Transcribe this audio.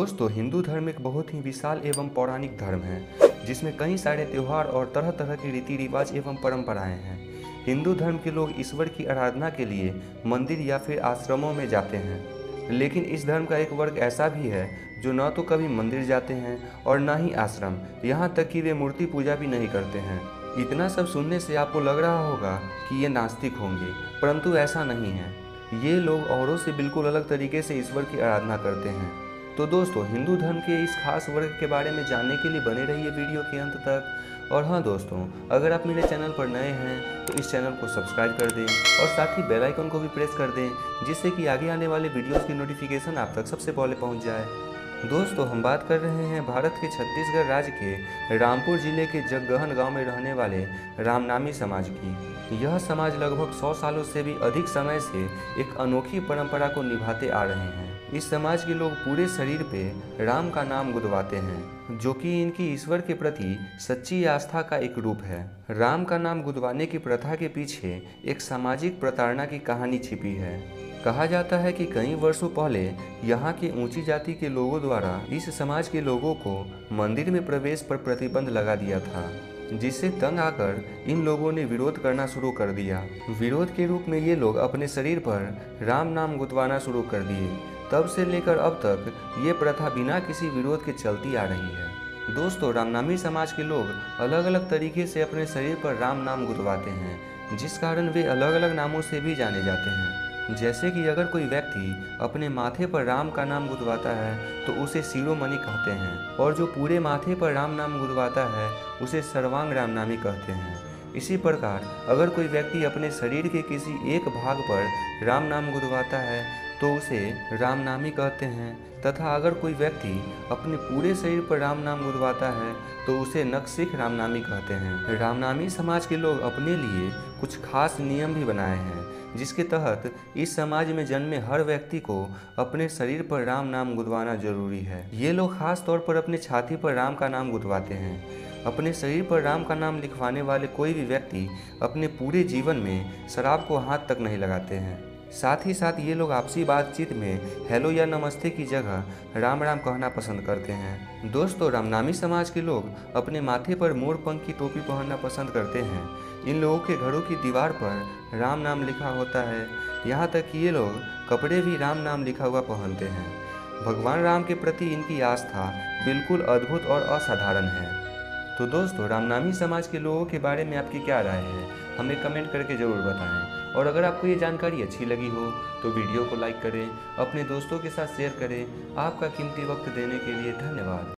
दोस्तों, हिंदू धर्म एक बहुत ही विशाल एवं पौराणिक धर्म है जिसमें कई सारे त्यौहार और तरह तरह के रीति रिवाज एवं परंपराएं हैं। हिंदू धर्म के लोग ईश्वर की आराधना के लिए मंदिर या फिर आश्रमों में जाते हैं, लेकिन इस धर्म का एक वर्ग ऐसा भी है जो न तो कभी मंदिर जाते हैं और न ही आश्रम, यहाँ तक कि वे मूर्ति पूजा भी नहीं करते हैं। इतना सब सुनने से आपको लग रहा होगा कि ये नास्तिक होंगे, परंतु ऐसा नहीं है। ये लोग औरों से बिल्कुल अलग तरीके से ईश्वर की आराधना करते हैं। तो दोस्तों, हिंदू धर्म के इस खास वर्ग के बारे में जानने के लिए बने रहिए वीडियो के अंत तक। और हाँ दोस्तों, अगर आप मेरे चैनल पर नए हैं तो इस चैनल को सब्सक्राइब कर दें और साथ ही बेल आइकन को भी प्रेस कर दें, जिससे कि आगे आने वाले वीडियोस की नोटिफिकेशन आप तक सबसे पहले पहुंच जाए। दोस्तों, हम बात कर रहे हैं भारत के छत्तीसगढ़ राज्य के रामपुर जिले के जगगहन गांव में रहने वाले रामनामी समाज की। यह समाज लगभग 100 सालों से भी अधिक समय से एक अनोखी परंपरा को निभाते आ रहे हैं। इस समाज के लोग पूरे शरीर पे राम का नाम गुदवाते हैं, जो कि इनकी ईश्वर के प्रति सच्ची आस्था का एक रूप है। राम का नाम गुदवाने की प्रथा के पीछे एक सामाजिक प्रताड़ना की कहानी छिपी है। कहा जाता है कि कई वर्षों पहले यहाँ के ऊंची जाति के लोगों द्वारा इस समाज के लोगों को मंदिर में प्रवेश पर प्रतिबंध लगा दिया था, जिससे तंग आकर इन लोगों ने विरोध करना शुरू कर दिया। विरोध के रूप में ये लोग अपने शरीर पर राम नाम गुदवाना शुरू कर दिए। तब से लेकर अब तक ये प्रथा बिना किसी विरोध के चलती आ रही है। दोस्तों, रामनामी समाज के लोग अलग अलग तरीके से अपने शरीर पर राम नाम गुदवाते हैं, जिस कारण वे अलग अलग नामों से भी जाने जाते हैं। जैसे कि अगर कोई व्यक्ति अपने माथे पर राम का नाम गुदवाता है तो उसे शिरोमणि कहते हैं, और जो पूरे माथे पर राम नाम गुदवाता है उसे सर्वांग रामनामी कहते हैं। इसी प्रकार अगर कोई व्यक्ति अपने शरीर के किसी एक भाग पर राम नाम गुदवाता है तो उसे रामनामी कहते हैं, तथा अगर कोई व्यक्ति अपने पूरे शरीर पर राम नाम गुदवाता है तो उसे नखशिख रामनामी कहते हैं। रामनामी समाज के लोग अपने लिए कुछ खास नियम भी बनाए हैं, जिसके तहत इस समाज में जन्मे हर व्यक्ति को अपने शरीर पर राम नाम गुदवाना जरूरी है। ये लोग खास तौर पर अपने छाती पर राम का नाम गुदवाते हैं। अपने शरीर पर राम का नाम लिखवाने वाले कोई भी व्यक्ति अपने पूरे जीवन में शराब को हाथ तक नहीं लगाते हैं। साथ ही साथ ये लोग आपसी बातचीत में हेलो या नमस्ते की जगह राम राम कहना पसंद करते हैं। दोस्तों, रामनामी समाज के लोग अपने माथे पर मोर पंख की टोपी पहनना पसंद करते हैं। इन लोगों के घरों की दीवार पर राम नाम लिखा होता है। यहाँ तक कि ये लोग कपड़े भी राम नाम लिखा हुआ पहनते हैं। भगवान राम के प्रति इनकी आस्था बिल्कुल अद्भुत और असाधारण है। तो दोस्तों, रामनामी समाज के लोगों के बारे में आपकी क्या राय है, हमें कमेंट करके ज़रूर बताएं। और अगर आपको ये जानकारी अच्छी लगी हो तो वीडियो को लाइक करें, अपने दोस्तों के साथ शेयर करें। आपका कीमती वक्त देने के लिए धन्यवाद।